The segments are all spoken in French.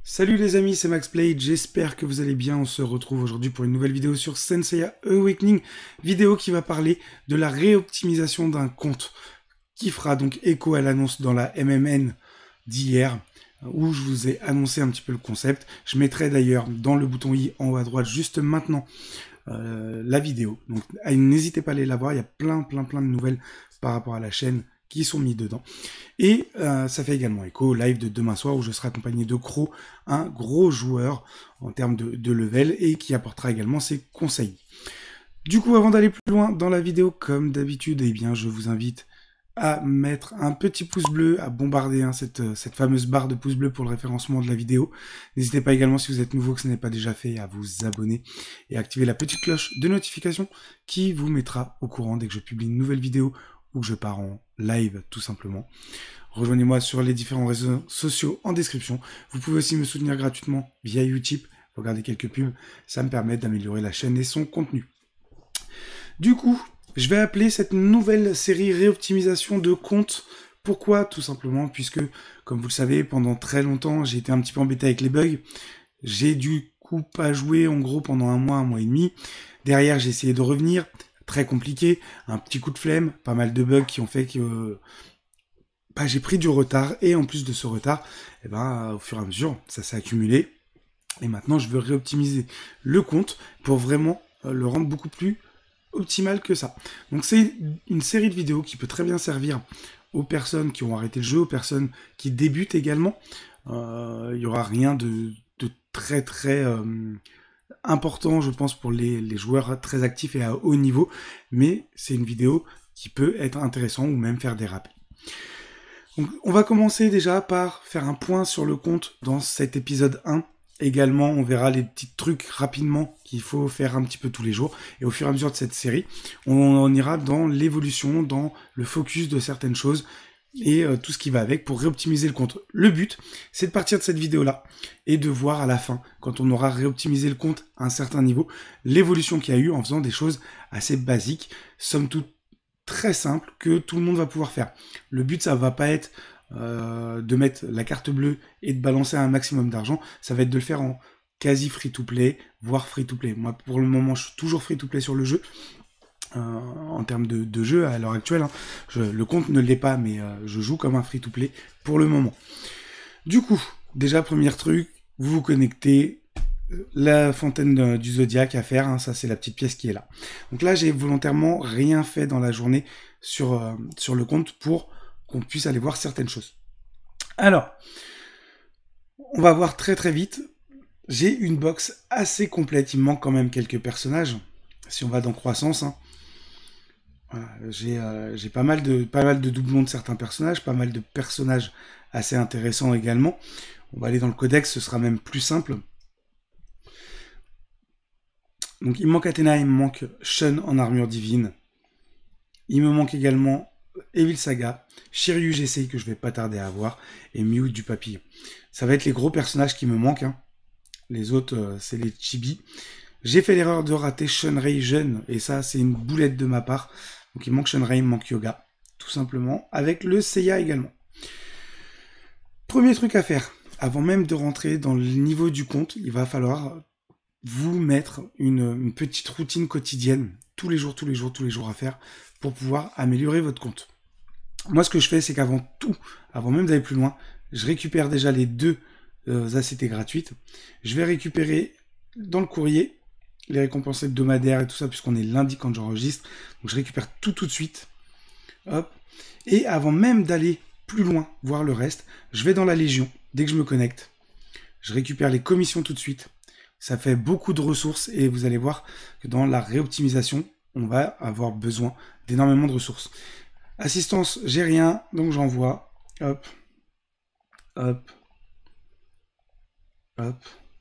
Salut les amis, c'est MaxPlay, j'espère que vous allez bien. On se retrouve aujourd'hui pour une nouvelle vidéo sur Senseiya Awakening, vidéo qui va parler de la réoptimisation d'un compte, qui fera donc écho à l'annonce dans la MMN d'hier, où je vous ai annoncé un petit peu le concept. Je mettrai d'ailleurs dans le bouton i en haut à droite juste maintenant la vidéo, donc n'hésitez pas à aller la voir, il y a plein de nouvelles par rapport à la chaîne qui sont mis dedans. Et ça fait également écho au live de demain soir où je serai accompagné de Crow, un gros joueur en termes de level et qui apportera également ses conseils. Du coup, avant d'aller plus loin dans la vidéo, comme d'habitude, eh bien, je vous invite à mettre un petit pouce bleu, à bombarder cette fameuse barre de pouce bleu pour le référencement de la vidéo. N'hésitez pas également, si vous êtes nouveau, que ce n'est pas déjà fait, à vous abonner et activer la petite cloche de notification qui vous mettra au courant dès que je publie une nouvelle vidéo ou que je pars en live, tout simplement. Rejoignez-moi sur les différents réseaux sociaux en description. Vous pouvez aussi me soutenir gratuitement via Utip. Regardez quelques pubs, ça me permet d'améliorer la chaîne et son contenu. Du coup, je vais appeler cette nouvelle série réoptimisation de compte. Pourquoi? Tout simplement puisque, comme vous le savez, pendant très longtemps, j'ai été un petit peu embêté avec les bugs. J'ai du coup pas joué en gros pendant un mois et demi. Derrière, j'ai essayé de revenir. Très compliqué, un petit coup de flemme, pas mal de bugs qui ont fait que j'ai pris du retard, et en plus de ce retard, au fur et à mesure, ça s'est accumulé, et maintenant je veux réoptimiser le compte pour vraiment le rendre beaucoup plus optimal que ça. Donc c'est une série de vidéos qui peut très bien servir aux personnes qui ont arrêté le jeu, aux personnes qui débutent également. Il y aura rien de très important, je pense, pour les joueurs très actifs et à haut niveau, mais c'est une vidéo qui peut être intéressante ou même faire des rappels. Donc, on va commencer déjà par faire un point sur le compte dans cet épisode 1. Également, on verra les petits trucs rapidement qu'il faut faire un petit peu tous les jours. Et au fur et à mesure de cette série, on ira dans l'évolution, dans le focus de certaines choses et tout ce qui va avec pour réoptimiser le compte. Le but, c'est de partir de cette vidéo-là et de voir à la fin, quand on aura réoptimisé le compte à un certain niveau, l'évolution qu'il y a eu en faisant des choses assez basiques, somme toute très simples, que tout le monde va pouvoir faire. Le but, ça va pas être de mettre la carte bleue et de balancer un maximum d'argent, ça va être de le faire en quasi free-to-play, voire free-to-play. Moi, pour le moment, je suis toujours free-to-play sur le jeu. En termes de jeu à l'heure actuelle, hein. Le compte ne l'est pas, mais je joue comme un free-to-play pour le moment. Du coup, déjà premier truc, vous vous connectez, la fontaine du zodiaque à faire, hein, ça c'est la petite pièce qui est là. Donc là j'ai volontairement rien fait dans la journée sur le compte pour qu'on puisse aller voir certaines choses. Alors, on va voir très vite. J'ai une box assez complète, il me manque quand même quelques personnages. Si on va dans croissance, hein. Voilà, j'ai pas mal de doublons de certains personnages, pas mal de personnages assez intéressants également. On va aller dans le codex, ce sera même plus simple. Donc il me manque Athéna, il me manque Shun en armure divine. Il me manque également Evil Saga, Shiryu GC que je vais pas tarder à avoir, et Mew du papillon. Ça va être les gros personnages qui me manquent, hein. Les autres, c'est les chibi. J'ai fait l'erreur de rater Shunrei jeune, et ça c'est une boulette de ma part. Donc il manque Shunrei, il manque Yoga, tout simplement, avec le Seiya également. Premier truc à faire, avant même de rentrer dans le niveau du compte, il va falloir vous mettre une petite routine quotidienne, tous les jours à faire, pour pouvoir améliorer votre compte. Moi ce que je fais, c'est qu'avant tout, avant même d'aller plus loin, je récupère déjà les deux ACT gratuites. Je vais récupérer dans le courrier les récompenses hebdomadaires et tout ça, puisqu'on est lundi quand j'enregistre. Donc je récupère tout de suite. Hop. Et avant même d'aller plus loin, voir le reste, je vais dans la Légion. Dès que je me connecte, je récupère les commissions tout de suite. Ça fait beaucoup de ressources et vous allez voir que dans la réoptimisation, on va avoir besoin d'énormément de ressources. Assistance, j'ai rien, donc j'envoie. Hop. Hop. Hop.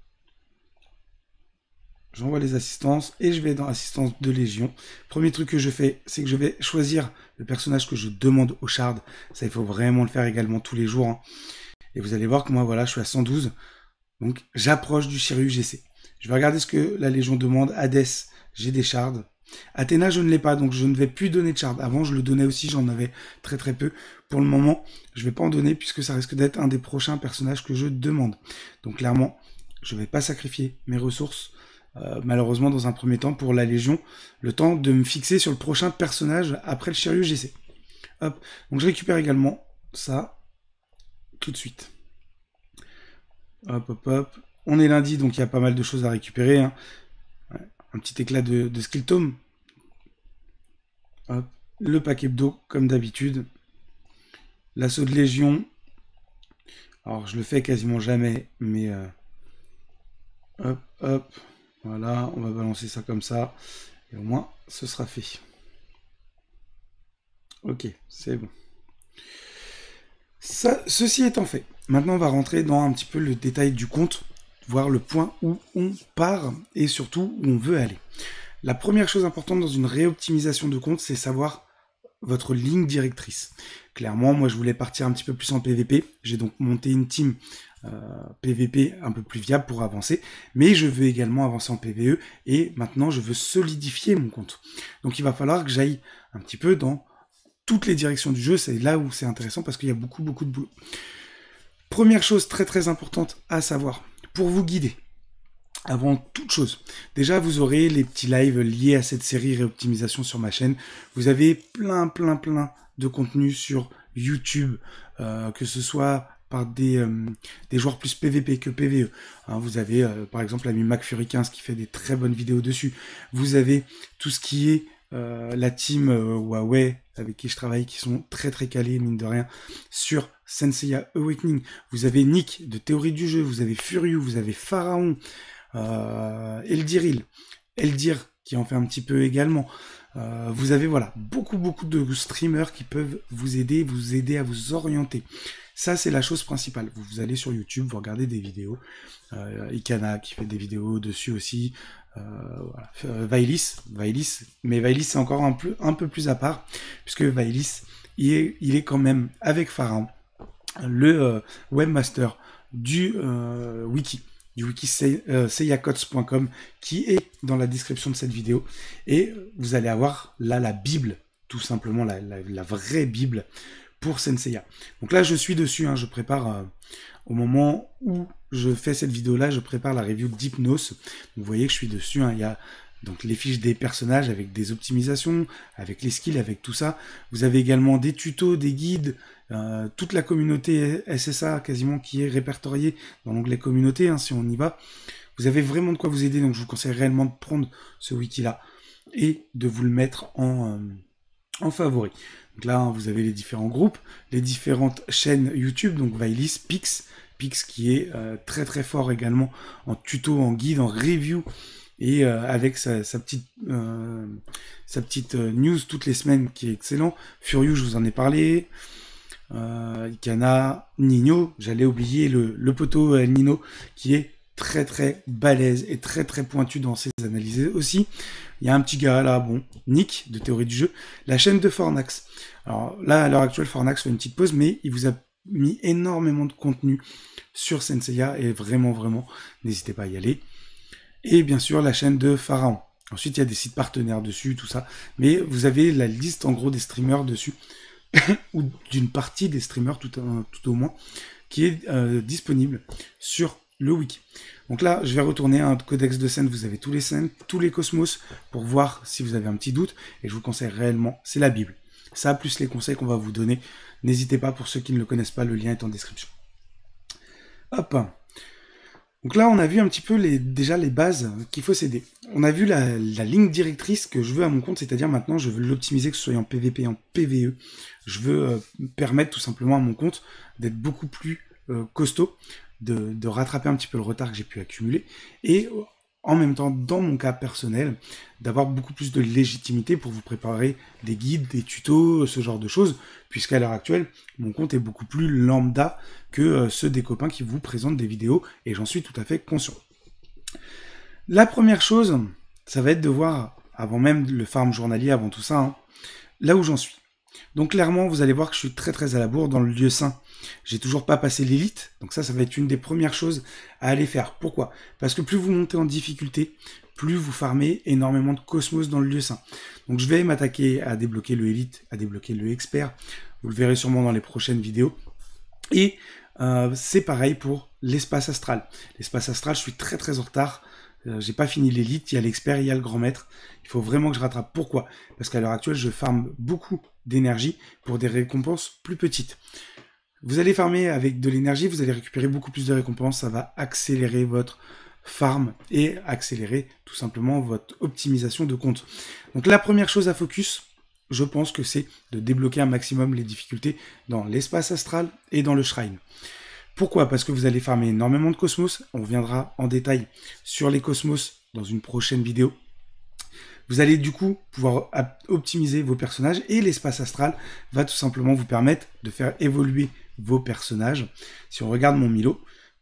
J'envoie les assistances et je vais dans assistance de Légion. Premier truc que je fais, c'est que je vais choisir le personnage que je demande au shard. Ça, il faut vraiment le faire également tous les jours, hein. Et vous allez voir que moi, voilà, je suis à 112. Donc, j'approche du Shiryu GC. Je vais regarder ce que la Légion demande. Hades, j'ai des shards. Athéna, je ne l'ai pas, donc je ne vais plus donner de shard. Avant, je le donnais aussi, j'en avais très très peu. Pour le moment, je vais pas en donner puisque ça risque d'être un des prochains personnages que je demande. Donc clairement, je vais pas sacrifier mes ressources, malheureusement dans un premier temps pour la Légion, le temps de me fixer sur le prochain personnage après le Shiryu GC. Hop, donc je récupère également ça, tout de suite. Hop, hop, hop. On est lundi, donc il y a pas mal de choses à récupérer, hein. Ouais, un petit éclat de skill tome. Hop. Le pack hebdo, comme d'habitude. L'assaut de Légion. Alors, je le fais quasiment jamais, mais... hop, hop. Voilà, on va balancer ça comme ça. Et au moins, ce sera fait. Ok, c'est bon. Ça, ceci étant fait, maintenant on va rentrer dans un petit peu le détail du compte, voir le point où on part et surtout où on veut aller. La première chose importante dans une réoptimisation de compte, c'est savoir votre ligne directrice. Clairement, moi je voulais partir un petit peu plus en PVP, j'ai donc monté une team PVP un peu plus viable pour avancer, mais je veux également avancer en PVE et maintenant je veux solidifier mon compte. Donc il va falloir que j'aille un petit peu dans toutes les directions du jeu, c'est là où c'est intéressant parce qu'il y a beaucoup de boulot. Première chose très très importante à savoir, pour vous guider, avant toute chose, déjà vous aurez les petits lives liés à cette série réoptimisation sur ma chaîne, vous avez plein de contenu sur YouTube, que ce soit par des joueurs plus PVP que PVE. Hein, vous avez par exemple l'ami MacFury15 qui fait des très bonnes vidéos dessus, vous avez tout ce qui est la team Huawei avec qui je travaille, qui sont très calés, mine de rien, sur Senseiya Awakening. Vous avez Nick de Théorie du Jeu, vous avez Furiou, vous avez Pharaon, Eldiril, Eldir qui en fait un petit peu également. Vous avez voilà beaucoup de streamers qui peuvent vous aider à vous orienter. Ça, c'est la chose principale. Vous allez sur YouTube, vous regardez des vidéos. Ikana qui fait des vidéos dessus aussi. Voilà. Vailis, mais Vailis c'est encore un peu plus à part, puisque Vailis, il est quand même avec Pharaon, le webmaster du wiki seiyacots.com qui est dans la description de cette vidéo, et vous allez avoir là la Bible, tout simplement la vraie Bible pour Senseiya. Donc là je suis dessus, hein, je prépare au moment où je fais cette vidéo là, je prépare la review d'Hypnos. Vous voyez que je suis dessus, hein, il y a donc les fiches des personnages avec des optimisations, avec les skills, avec tout ça. Vous avez également des tutos, des guides, toute la communauté SSA quasiment qui est répertoriée dans l'onglet communauté, hein, si on y va. Vous avez vraiment de quoi vous aider, donc je vous conseille réellement de prendre ce wiki là et de vous le mettre en favori. Donc là, hein, vous avez les différents groupes, les différentes chaînes YouTube, donc Vailis, Pix qui est très fort également en tuto, en guide, en review, et avec sa petite news toutes les semaines qui est excellent. Furiou, je vous en ai parlé. Ikana, Nino, j'allais oublier le poteau Nino qui est très balèze et très pointu dans ses analyses aussi. Il y a un petit gars là, bon, Nick de Théorie du Jeu, la chaîne de Fornax. Alors là, à l'heure actuelle, Fornax fait une petite pause, mais il vous a mis énormément de contenu sur Senseiya et vraiment, n'hésitez pas à y aller. Et bien sûr, la chaîne de Pharaon. Ensuite, il y a des sites partenaires dessus, tout ça. Mais vous avez la liste en gros des streamers dessus, ou d'une partie des streamers tout au moins, qui est disponible sur le wiki. Donc là, je vais retourner à un codex de scène, vous avez tous les scènes, tous les cosmos, pour voir si vous avez un petit doute, et je vous conseille réellement, c'est la Bible. Ça, plus les conseils qu'on va vous donner, n'hésitez pas, pour ceux qui ne le connaissent pas, le lien est en description. Hop. Donc là, on a vu un petit peu déjà les bases qu'il faut s'aider. On a vu la ligne directrice que je veux à mon compte, c'est-à-dire maintenant, je veux l'optimiser, que ce soit en PVP et en PVE. Je veux permettre tout simplement à mon compte d'être beaucoup plus costaud, de rattraper un petit peu le retard que j'ai pu accumuler, et en même temps, dans mon cas personnel, d'avoir beaucoup plus de légitimité pour vous préparer des guides, des tutos, ce genre de choses, puisqu'à l'heure actuelle, mon compte est beaucoup plus lambda que ceux des copains qui vous présentent des vidéos, et j'en suis tout à fait conscient. La première chose, ça va être de voir, avant même le farm journalier, avant tout ça, hein, là où j'en suis. Donc clairement, vous allez voir que je suis très à la bourre dans le lieu saint. J'ai toujours pas passé l'élite, donc ça va être une des premières choses à aller faire. Pourquoi? Parce que plus vous montez en difficulté, plus vous farmez énormément de cosmos dans le lieu saint. Donc je vais m'attaquer à débloquer le élite, à débloquer le expert. Vous le verrez sûrement dans les prochaines vidéos. Et c'est pareil pour l'espace astral. L'espace astral, je suis très en retard. J'ai pas fini l'élite, il y a l'expert, il y a le grand maître. Il faut vraiment que je rattrape. Pourquoi? Parce qu'à l'heure actuelle, je farme beaucoup d'énergie pour des récompenses plus petites. Vous allez farmer avec de l'énergie, vous allez récupérer beaucoup plus de récompenses, ça va accélérer votre farm et accélérer tout simplement votre optimisation de compte. Donc la première chose à focus, je pense que c'est de débloquer un maximum les difficultés dans l'espace astral et dans le shrine. Pourquoi? Parce que vous allez farmer énormément de cosmos, on reviendra en détail sur les cosmos dans une prochaine vidéo. Vous allez du coup pouvoir optimiser vos personnages et l'espace astral va tout simplement vous permettre de faire évoluer vos personnages. Si on regarde mon Milo,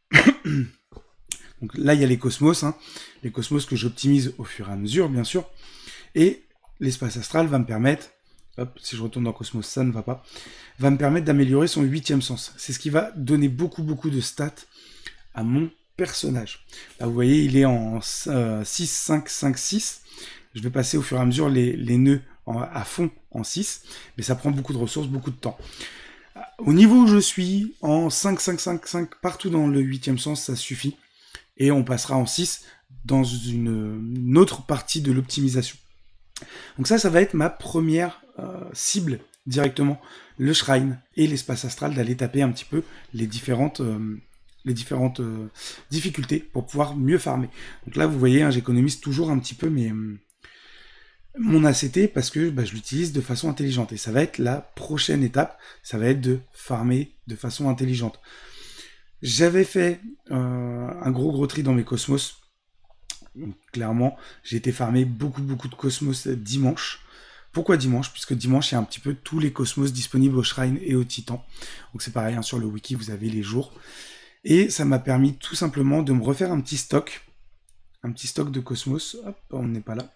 donc là il y a les cosmos, les cosmos que j'optimise au fur et à mesure bien sûr, et l'espace astral va me permettre, hop, si je retourne dans Cosmos, ça ne va pas, va me permettre d'améliorer son 8e sens. C'est ce qui va donner beaucoup de stats à mon personnage. Là vous voyez il est en 6, 5, 5, 6. Je vais passer au fur et à mesure les nœuds à fond en 6, mais ça prend beaucoup de ressources, beaucoup de temps. Au niveau où je suis, en 5, 5, 5, 5, partout dans le 8e sens, ça suffit. Et on passera en 6 dans une autre partie de l'optimisation. Donc ça va être ma première cible directement, le shrine et l'espace astral, d'aller taper un petit peu les différentes difficultés pour pouvoir mieux farmer. Donc là, vous voyez, j'économise toujours un petit peu mon ACT parce que je l'utilise de façon intelligente. Et ça va être la prochaine étape, ça va être de farmer de façon intelligente. J'avais fait un gros tri dans mes cosmos. Donc, clairement, j'ai été farmer beaucoup de cosmos dimanche. Pourquoi dimanche? Puisque dimanche, il y a un petit peu tous les cosmos disponibles au shrine et au titan. Donc c'est pareil, sur le wiki, vous avez les jours. Et ça m'a permis tout simplement de me refaire un petit stock de cosmos. Hop, on n'est pas là.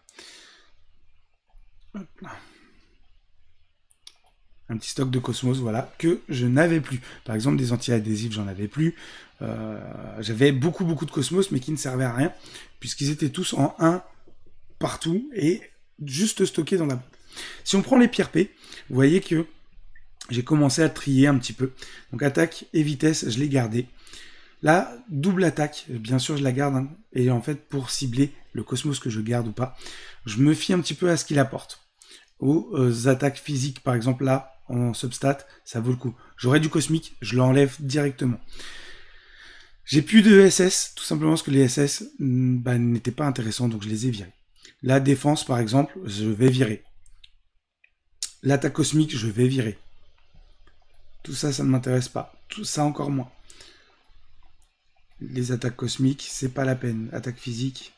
Hop là. Un petit stock de cosmos, voilà, que je n'avais plus. Par exemple, des anti-adhésifs, j'en avais plus. J'avais beaucoup de cosmos, mais qui ne servaient à rien, puisqu'ils étaient tous en 1 partout, et juste stockés dans la boîte. Si on prend les pierres P, vous voyez que j'ai commencé à trier un petit peu. Donc attaque et vitesse, je l'ai gardé. Là, double attaque, bien sûr je la garde, et en fait, pour cibler le cosmos que je garde ou pas, je me fie un petit peu à ce qu'il apporte. Aux attaques physiques, par exemple là, en substat, ça vaut le coup. J'aurais du cosmique, je l'enlève directement. J'ai plus de SS, tout simplement parce que les SS n'étaient pas intéressants, donc je les ai virés. La défense, par exemple, je vais virer. L'attaque cosmique, je vais virer. Tout ça, ça ne m'intéresse pas. Tout ça, encore moins. Les attaques cosmiques, c'est pas la peine. Attaque physique.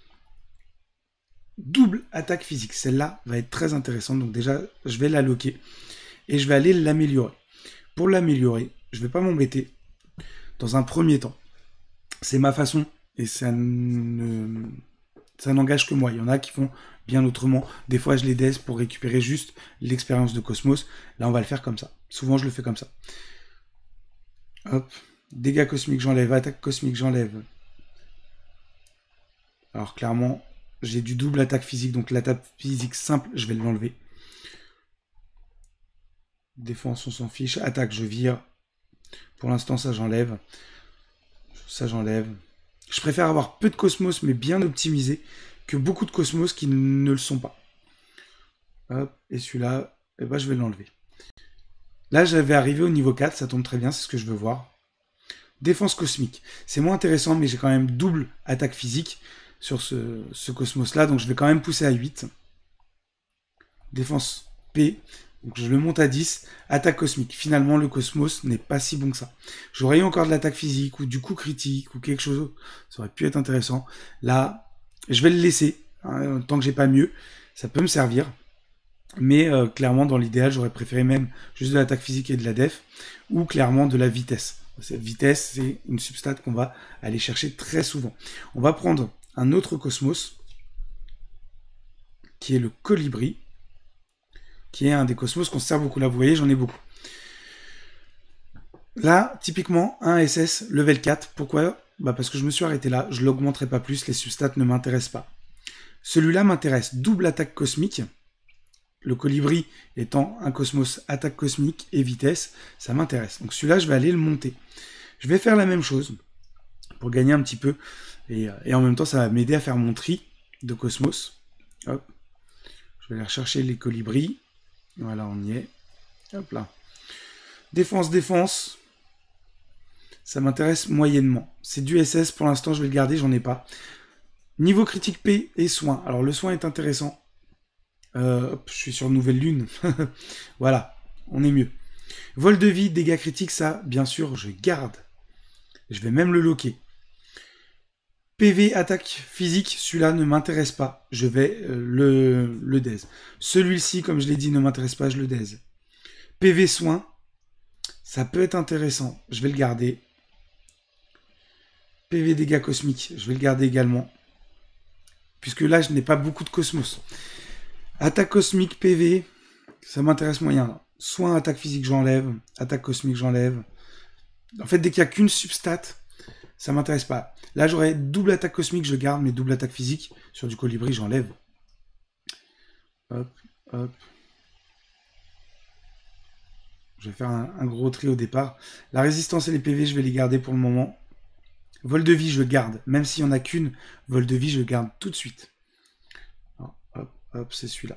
Double attaque physique. Celle-là va être très intéressante. Donc déjà, je vais la loquer. Et je vais aller l'améliorer. Pour l'améliorer, je vais pas m'embêter. Dans un premier temps, c'est ma façon. Et ça n'engage que moi. Il y en a qui font bien autrement. Des fois, je les laisse pour récupérer juste l'expérience de Cosmos. Là, on va le faire comme ça. Souvent, je le fais comme ça. Hop. Dégâts cosmiques, j'enlève. Attaque cosmique, j'enlève. Alors, clairement, j'ai du double attaque physique. Donc, l'attaque physique simple, je vais l'enlever. Défense, on s'en fiche. Attaque, je vire. Pour l'instant, ça, j'enlève. Ça, j'enlève. Je préfère avoir peu de cosmos, mais bien optimisé, que beaucoup de cosmos qui ne le sont pas. Hop, et celui-là, je vais l'enlever. Là, j'avais arrivé au niveau 4, ça tombe très bien, c'est ce que je veux voir. Défense cosmique. C'est moins intéressant, mais j'ai quand même double attaque physique sur ce cosmos-là, donc je vais quand même pousser à 8. Défense P. Donc je le monte à 10, attaque cosmique. Finalement, le cosmos n'est pas si bon que ça. J'aurais eu encore de l'attaque physique, ou du coup critique, ou quelque chose. Ça aurait pu être intéressant. Là, je vais le laisser, tant que j'ai pas mieux. Ça peut me servir. Mais clairement, dans l'idéal, j'aurais préféré même juste de l'attaque physique et de la def, ou clairement de la vitesse. Cette vitesse, c'est une substat qu'on va aller chercher très souvent. On va prendre un autre cosmos, qui est le colibri, qui est un des cosmos qu'on se sert beaucoup. Là, vous voyez, j'en ai beaucoup. Là, typiquement, un SS level 4. Pourquoi? Parce que je me suis arrêté là. Je ne l'augmenterai pas plus. Les substats ne m'intéressent pas. Celui-là m'intéresse, double attaque cosmique. Le colibri étant un cosmos attaque cosmique et vitesse, ça m'intéresse. Donc celui-là, je vais aller le monter. Je vais faire la même chose pour gagner un petit peu. Et en même temps, ça va m'aider à faire mon tri de cosmos. Hop. Je vais aller rechercher les colibris. Voilà, on y est. Hop là. Défense, défense. Ça m'intéresse moyennement. C'est du SS, pour l'instant, je vais le garder, j'en ai pas. Niveau critique P et soin. Alors, le soin est intéressant. Hop, je suis sur Nouvelle Lune. Voilà, on est mieux. Vol de vie, dégâts critiques, ça, bien sûr, je garde. Je vais même le loquer. PV, attaque physique, celui-là ne m'intéresse pas. Je vais le daze. Celui-ci, comme je l'ai dit, ne m'intéresse pas, je le daze. PV soin, ça peut être intéressant. Je vais le garder. PV dégâts cosmiques, je vais le garder également. Puisque là, je n'ai pas beaucoup de cosmos. Attaque cosmique, PV, ça m'intéresse moyen. Là. Soin, attaque physique, j'enlève. Attaque cosmique, j'enlève. En fait, dès qu'il n'y a qu'une substat, ça m'intéresse pas. Là, j'aurais double attaque cosmique, je garde, mais double attaque physique. Sur du colibri, j'enlève. Hop, hop. Je vais faire un gros tri au départ. La résistance et les PV, je vais les garder pour le moment. Vol de vie, je le garde. Même s'il n'y en a qu'une, vol de vie, je le garde tout de suite. Alors, hop, hop, c'est celui-là.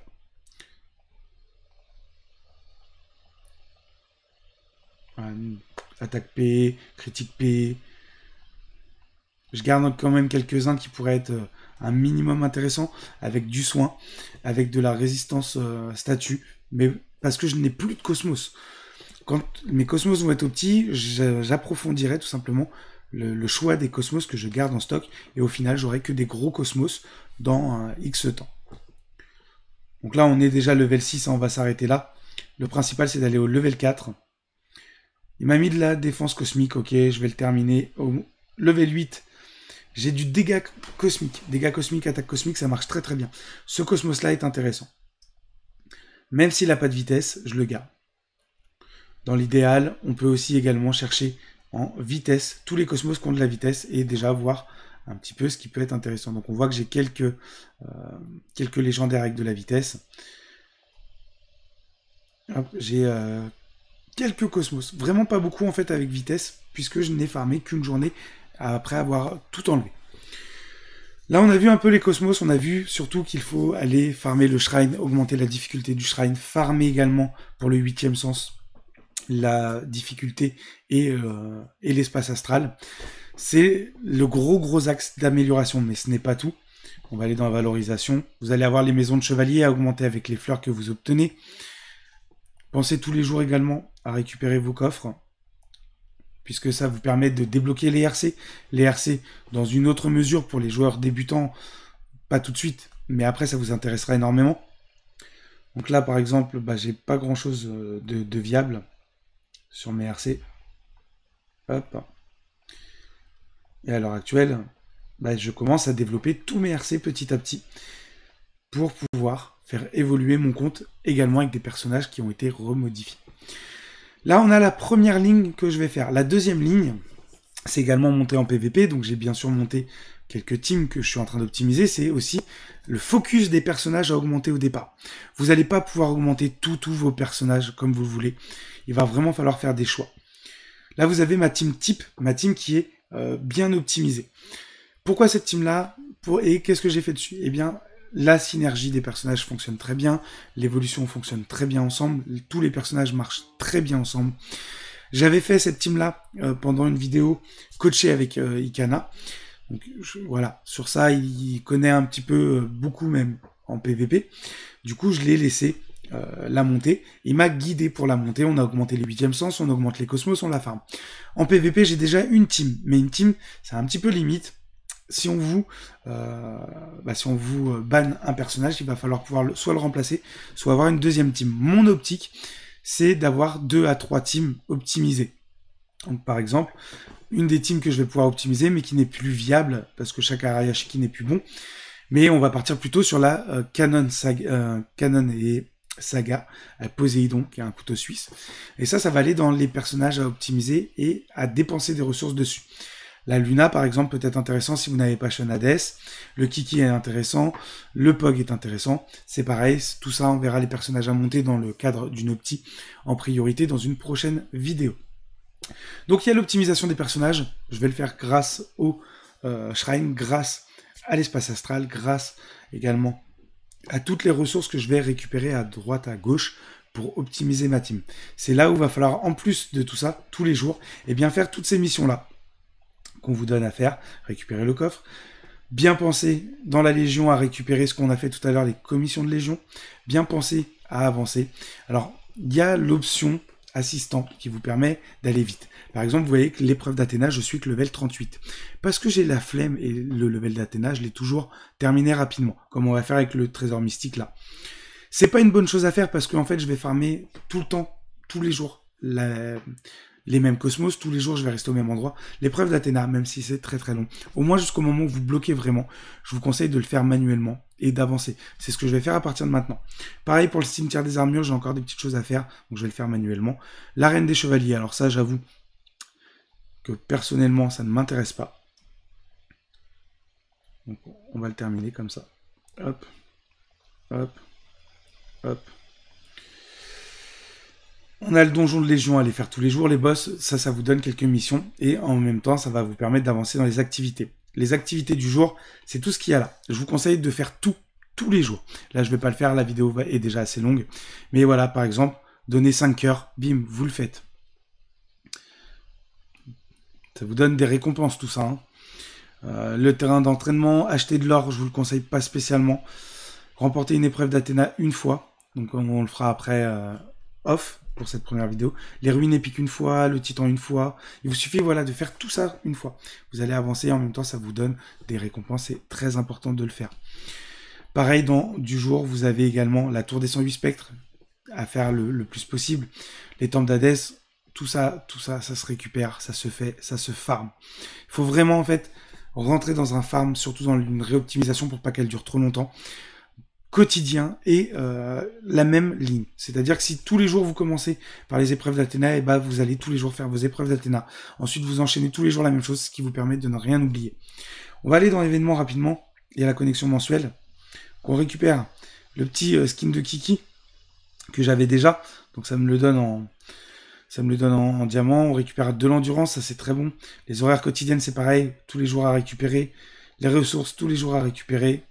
Voilà, attaque P, critique P. Je garde quand même quelques-uns qui pourraient être un minimum intéressant, avec du soin, avec de la résistance statut, mais parce que je n'ai plus de cosmos. Quand mes cosmos vont être petits, j'approfondirai tout simplement le choix des cosmos que je garde en stock, et au final, j'aurai que des gros cosmos dans X temps. Donc là, on est déjà level 6, on va s'arrêter là. Le principal, c'est d'aller au level 4. Il m'a mis de la défense cosmique, ok, je vais le terminer. Au level 8, j'ai du dégât cosmique. Dégâts cosmiques, attaque cosmique, ça marche très très bien. Ce cosmos-là est intéressant. Même s'il n'a pas de vitesse, je le garde. Dans l'idéal, on peut aussi également chercher en vitesse tous les cosmos qui ont de la vitesse et déjà voir un petit peu ce qui peut être intéressant. Donc on voit que j'ai quelques légendaires avec de la vitesse. J'ai quelques cosmos. Vraiment pas beaucoup en fait avec vitesse, puisque je n'ai farmé qu'une journée après avoir tout enlevé. Là on a vu un peu les cosmos, on a vu surtout qu'il faut aller farmer le shrine, augmenter la difficulté du shrine, farmer également pour le 8e sens la difficulté et l'espace astral. C'est le gros axe d'amélioration, mais ce n'est pas tout. On va aller dans la valorisation. Vous allez avoir les maisons de chevaliers à augmenter avec les fleurs que vous obtenez. Pensez tous les jours également à récupérer vos coffres, puisque ça vous permet de débloquer les RC. Les RC dans une autre mesure pour les joueurs débutants, pas tout de suite, mais après ça vous intéressera énormément. Donc là par exemple, j'ai pas grand chose de viable sur mes RC. Hop. Et à l'heure actuelle, je commence à développer tous mes RC petit à petit pour pouvoir faire évoluer mon compte également avec des personnages qui ont été remodifiés. Là, on a la première ligne que je vais faire. La deuxième ligne, c'est également monter en PVP. Donc, j'ai bien sûr monté quelques teams que je suis en train d'optimiser. C'est aussi le focus des personnages à augmenter au départ. Vous n'allez pas pouvoir augmenter tous vos personnages comme vous le voulez. Il va vraiment falloir faire des choix. Là, vous avez ma team type, ma team qui est bien optimisée. Pourquoi cette team-là et qu'est-ce que j'ai fait dessus? Eh bien, la synergie des personnages fonctionne très bien, l'évolution fonctionne très bien ensemble, tous les personnages marchent très bien ensemble. J'avais fait cette team-là pendant une vidéo coachée avec Ikana. Donc voilà, sur ça, il connaît un petit peu, beaucoup même en PVP. Du coup, je l'ai laissé la monter. Il m'a guidé pour la monter. On a augmenté les 8e sens, on augmente les cosmos, on la farm. En PVP, j'ai déjà une team, mais une team, c'est un petit peu limite. Si on vous banne un personnage, il va falloir pouvoir soit le remplacer, soit avoir une deuxième team. Mon optique, c'est d'avoir 2 à 3 teams optimisées. Donc par exemple, une des teams que je vais pouvoir optimiser, mais qui n'est plus viable, parce que chaque Arayashiki n'est plus bon. Mais on va partir plutôt sur la Canon et Saga, à Poséidon, qui est un couteau suisse. Et ça va aller dans les personnages à optimiser et à dépenser des ressources dessus. La Luna, par exemple, peut être intéressant si vous n'avez pas Shonades. Le Kiki est intéressant. Le Pog est intéressant. C'est pareil, tout ça, on verra les personnages à monter dans le cadre d'une opti en priorité dans une prochaine vidéo. Donc il y a l'optimisation des personnages. Je vais le faire grâce au Shrine, grâce à l'espace astral, grâce également à toutes les ressources que je vais récupérer à droite, à gauche, pour optimiser ma team. C'est là où il va falloir, en plus de tout ça, tous les jours, et bien faire toutes ces missions-là qu'on vous donne à faire, récupérer le coffre, bien penser dans la Légion à récupérer ce qu'on a fait tout à l'heure, les commissions de Légion, bien penser à avancer. Alors, il y a l'option assistant qui vous permet d'aller vite. Par exemple, vous voyez que l'épreuve d'Athéna, je suis que level 38. Parce que j'ai la flemme et le level d'Athéna, je l'ai toujours terminé rapidement, comme on va faire avec le trésor mystique là. C'est pas une bonne chose à faire parce qu'en fait, je vais farmer tout le temps, tous les jours, les mêmes cosmos, tous les jours, je vais rester au même endroit. L'épreuve d'Athéna, même si c'est très très long, au moins jusqu'au moment où vous bloquez vraiment, je vous conseille de le faire manuellement et d'avancer. C'est ce que je vais faire à partir de maintenant. Pareil pour le cimetière des armures, j'ai encore des petites choses à faire, donc je vais le faire manuellement. L'arène des chevaliers, alors ça, j'avoue que personnellement, ça ne m'intéresse pas. Donc on va le terminer comme ça. Hop, hop. Hop. On a le donjon de Légion à aller faire tous les jours, les boss, ça vous donne quelques missions, et en même temps, ça va vous permettre d'avancer dans les activités. Les activités du jour, c'est tout ce qu'il y a là. Je vous conseille de faire tout, tous les jours. Là, je vais pas le faire, la vidéo est déjà assez longue. Mais voilà, par exemple, donner 5 cœurs, bim, vous le faites. Ça vous donne des récompenses, tout ça. Hein. Le terrain d'entraînement, acheter de l'or, je vous le conseille pas spécialement. Remporter une épreuve d'Athéna une fois. Donc on le fera après off pour cette première vidéo. Les ruines épiques une fois, le titan une fois. Il vous suffit voilà, de faire tout ça une fois. Vous allez avancer et en même temps ça vous donne des récompenses. C'est très important de le faire. Pareil dans du jour, vous avez également la tour des 108 spectres à faire le plus possible. Les temples d'Hadès, tout ça, ça se récupère, ça se fait, ça se farm. Il faut vraiment en fait rentrer dans un farm, surtout dans une réoptimisation pour pas qu'elle dure trop longtemps. Quotidien et la même ligne. C'est-à-dire que si tous les jours vous commencez par les épreuves d'Athéna, et bah vous allez tous les jours faire vos épreuves d'Athéna. Ensuite vous enchaînez tous les jours la même chose, ce qui vous permet de ne rien oublier. On va aller dans l'événement rapidement. Il y a la connexion mensuelle. On récupère le petit skin de Kiki que j'avais déjà. Donc ça me le donne en diamant. On récupère de l'endurance, ça c'est très bon. Les horaires quotidiennes c'est pareil, tous les jours à récupérer. Les ressources tous les jours à récupérer.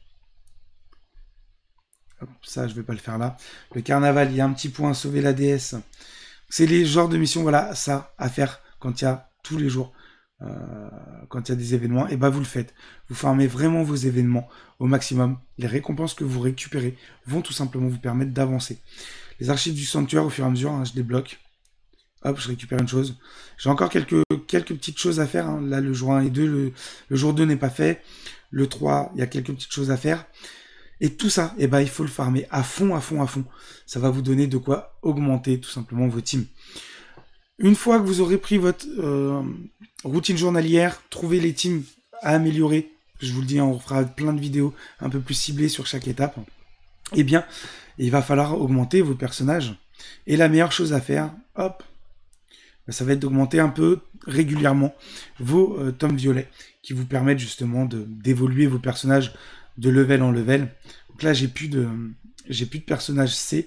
Ça, je vais pas le faire là. Le carnaval, il y a un petit point à sauver la déesse. C'est les genres de missions, voilà, ça à faire quand il y a tous les jours, quand il y a des événements, et bah vous le faites. Vous farmez vraiment vos événements au maximum. Les récompenses que vous récupérez vont tout simplement vous permettre d'avancer. Les archives du sanctuaire, au fur et à mesure, hein, je débloque. Hop, je récupère une chose. J'ai encore quelques petites choses à faire. Hein. Là, le jour 1 et 2, le jour 2 n'est pas fait. Le 3, il y a quelques petites choses à faire. Et tout ça, eh ben, il faut le farmer à fond, à fond, à fond. Ça va vous donner de quoi augmenter tout simplement vos teams. Une fois que vous aurez pris votre routine journalière, trouvez les teams à améliorer. Je vous le dis, on fera plein de vidéos un peu plus ciblées sur chaque étape. Eh bien, il va falloir augmenter vos personnages. Et la meilleure chose à faire, hop, ça va être d'augmenter un peu régulièrement vos tomes violets qui vous permettent justement d'évoluer vos personnages de level en level. Donc là, j'ai plus de personnages C.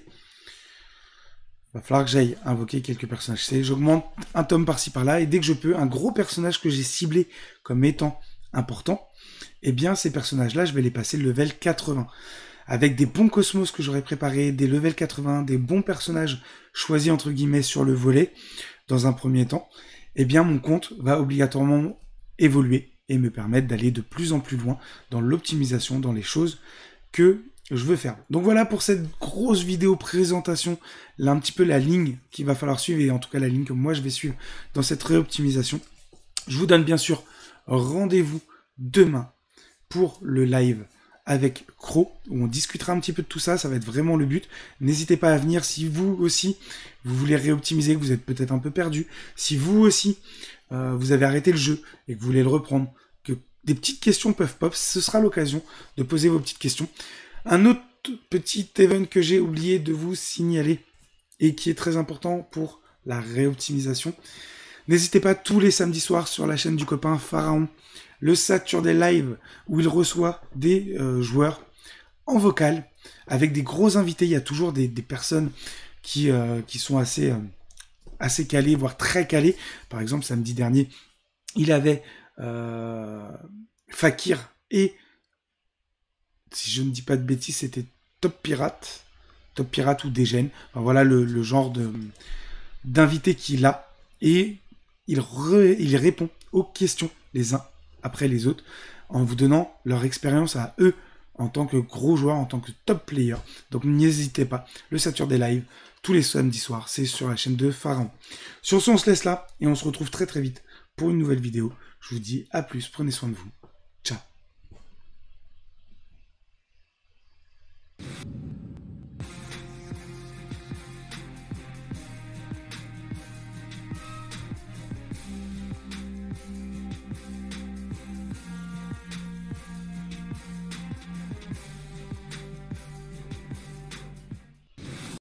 Il va falloir que j'aille invoquer quelques personnages C. J'augmente un tome par-ci par-là, et dès que je peux, un gros personnage que j'ai ciblé comme étant important, eh bien, ces personnages-là, je vais les passer level 80. Avec des bons cosmos que j'aurais préparés, des level 80, des bons personnages choisis entre guillemets sur le volet, dans un premier temps, eh bien, mon compte va obligatoirement évoluer et me permettre d'aller de plus en plus loin dans l'optimisation, dans les choses que je veux faire. Donc voilà pour cette grosse vidéo présentation, là un petit peu la ligne qu'il va falloir suivre, et en tout cas la ligne que moi je vais suivre dans cette réoptimisation. Je vous donne bien sûr rendez-vous demain pour le live avec Crow, où on discutera un petit peu de tout ça, ça va être vraiment le but. N'hésitez pas à venir si vous aussi, vous voulez réoptimiser, que vous êtes peut-être un peu perdu, si vous aussi, vous avez arrêté le jeu et que vous voulez le reprendre, que des petites questions peuvent pop, ce sera l'occasion de poser vos petites questions. Un autre petit event que j'ai oublié de vous signaler et qui est très important pour la réoptimisation, N'hésitez pas tous les samedis soirs sur la chaîne du copain Pharaon, le Saturday Live, où il reçoit des joueurs en vocal, avec des gros invités. Il y a toujours des personnes qui sont assez calées, voire très calées. Par exemple, samedi dernier, il avait Fakir et, si je ne dis pas de bêtises, c'était Top Pirate ou Degen. Enfin, voilà le genre d'invité qu'il a. Et il répond aux questions les uns après les autres en vous donnant leur expérience à eux en tant que gros joueurs, en tant que top player. Donc n'hésitez pas, le Saturday Live, tous les samedis soirs, c'est sur la chaîne de Pharaon. Sur ce, on se laisse là et on se retrouve très très vite pour une nouvelle vidéo. Je vous dis à plus, prenez soin de vous. Ciao.